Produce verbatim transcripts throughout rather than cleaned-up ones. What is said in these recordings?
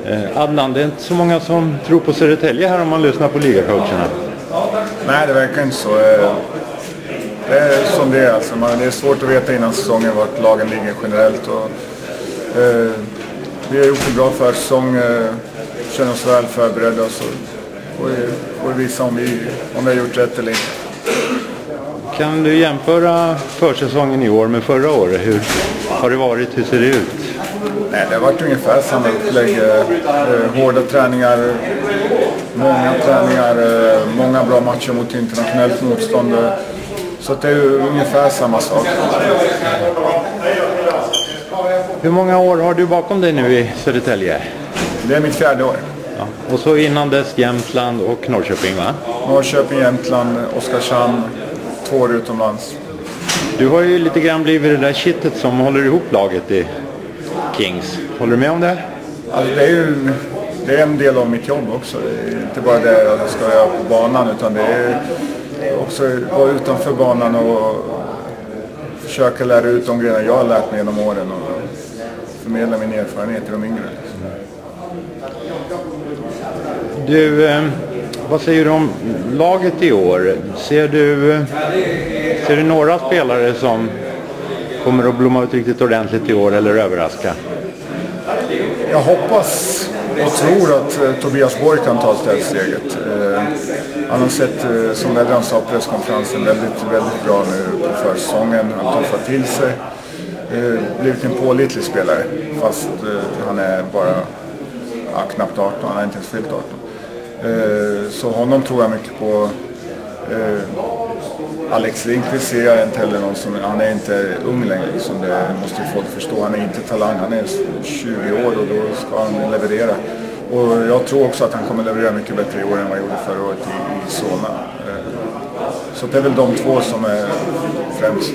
Eh, Adnan, det är inte så många som tror på Södertälje här om man lyssnar på ligacoacherna. Nej, det verkar inte så. Eh, Det är som det är. Alltså, man, det är svårt att veta innan säsongen vart lagen ligger generellt. Och, eh, vi har gjort en bra försäsong, eh, känner oss väl förberedda och så får vi, får vi visa om vi, om vi har gjort rätt eller inte. Kan du jämföra försäsongen i år med förra året? Hur har det varit? Hur ser det ut? Nej, det har varit ungefär samma upplägg. Eh, hårda träningar, många träningar, eh, många bra matcher mot internationellt motstånd. Eh, så det är ju ungefär samma sak. Hur många år har du bakom dig nu i Södertälje? Det är mitt fjärde år. Ja. Och så innan dess Jämtland och Norrköping, va? Norrköping, Jämtland, Oskarshamn, två år utomlands. Du har ju lite grann blivit det där kittet som håller ihop laget i Kings. Håller du med om det? Alltså det är ju det är en del av mitt jobb också. Det är inte bara det jag ska göra på banan, utan det är också att vara utanför banan och försöka lära ut de grejer jag har lärt mig genom åren och förmedla min erfarenhet till de yngre. Du, eh, vad säger du om laget i år? Ser du, ser du några spelare som kommer att blomma ut riktigt ordentligt i år eller överraska? Jag hoppas och tror att eh, Tobias Borg kan ta ett steget. Eh, han har sett, eh, som Vedran sa på presskonferensen, väldigt, väldigt bra nu på försäsongen. Han har tuffat till sig. Eh, blivit en pålitlig spelare, fast eh, han är bara ja, knappt arton, han har inte ens fyllt arton. Eh, så honom tror jag mycket på. Eh, Alex Lindqvist ser jag inte heller någon som, han är inte ung längre, liksom det måste ju folk förstå. Han är inte talang, han är tjugo år och då ska han leverera. Och jag tror också att han kommer leverera mycket bättre i år än vad han gjorde förra året i, i Solna. Så det är väl de två som är främst.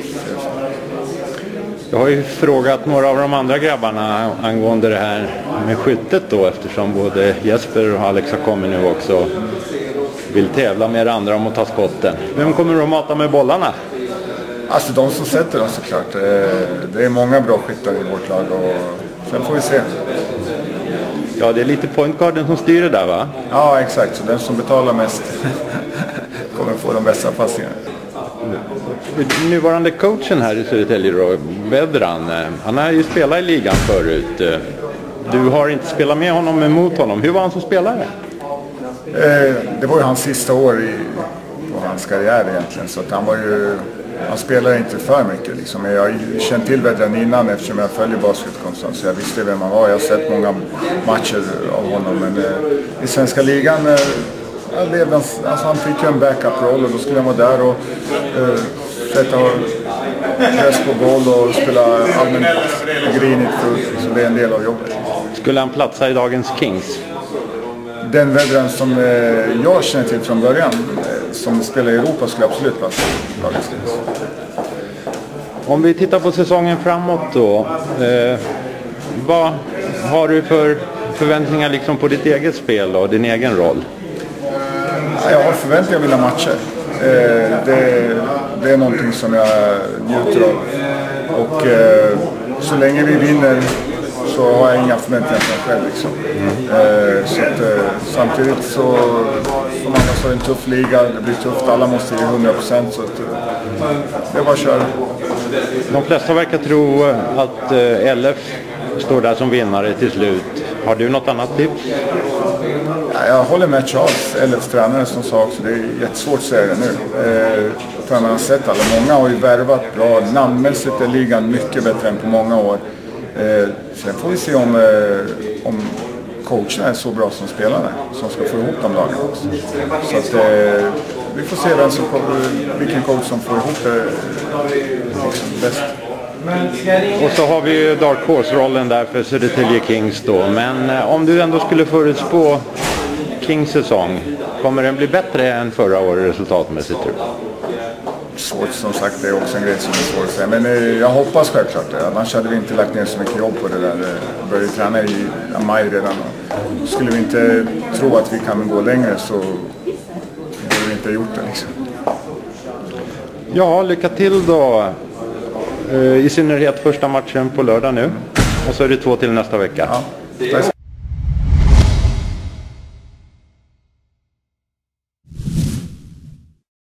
Jag har ju frågat några av de andra grabbarna angående det här med skyttet då, eftersom både Jesper och Alex har kommit nu också. Vill tävla med andra om att ta skotten. Vem kommer att mata med bollarna? Alltså de som sätter dem såklart. Det är många bra skyttar i vårt lag och sen får vi se. Ja, det är lite pointguarden som styr det där, va? Ja, exakt. Så den som betalar mest kommer få de bästa passningarna. Nuvarande coachen här i Södertälje då, Vedran, han har ju spelat i ligan förut. Du har inte spelat med honom emot honom. Hur var han som spelare? Eh, det var ju hans sista år i på hans karriär egentligen, så att han var ju, han spelade inte för mycket liksom. Jag har känt till Vedran innan eftersom jag följer basket konstant, så jag visste vem han var. Jag har sett många matcher av honom, men eh, i svenska ligan eh, jag levde, alltså han fick ju en backup-roll och då skulle han vara där och eh, sätta press på boll och spela allmänt grinigt, så det är en del av jobbet. Skulle han platsa i dagens Kings? Den Vedran som eh, jag känner till från början, eh, som spelar i Europa, skulle absolut platsa i dagens Kings. Om vi tittar på säsongen framåt då, eh, vad har du för förväntningar liksom på ditt eget spel och din egen roll? Jag har förväntningar att vinna matcher. Eh, det, det är någonting som jag njuter av. Och eh, så länge vi vinner så har jag inga förväntningar på mig själv. Liksom. Eh, så att, eh, samtidigt så, som alla sa, är en tuff liga. Det blir tufft, alla måste ge hundra procent. Så att, eh, det är bara att köra. De flesta verkar tro att eh, L F står där som vinnare till slut. Har du något annat tips? Ja, jag håller med Charles, L F:s tränare, som sa också. Det är jättesvårt att säga det nu. Eh, för man har sett alla. Många har ju värvat bra. Namnmässigt är ligan mycket bättre än på många år. Eh, sen får vi se om, eh, om coacherna är så bra som spelarna som ska få ihop de lagen också. Så att, eh, vi får se vem som, vilken coach som får ihop det liksom bäst. Och så har vi ju Dark Horse-rollen där för Södertälje Kings då. Men eh, om du ändå skulle förutspå Kings säsong, kommer den bli bättre än förra året resultatmässigt, tror du? Svårt, som sagt, det är också en grej som är svår att säga. Men eh, jag hoppas självklart det. Annars hade vi inte lagt ner så mycket jobb på det där. Vi började träna i maj redan. Och skulle vi inte tro att vi kan gå längre så borde vi inte ha gjort det liksom. Ja, lycka till då. I synnerhet första matchen på lördag nu. Och så är det två till nästa vecka. Ja, tack.